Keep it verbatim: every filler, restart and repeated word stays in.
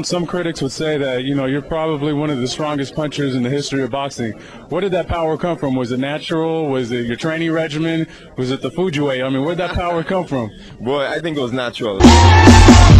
around, some critics would say that, you know, you're probably one of the strongest punchers in the history of boxing. Where did that power come from? Was it natural? Was it your training regimen? Was it the food you ate? I mean, where'd that power come from? Boy, I think it was natural.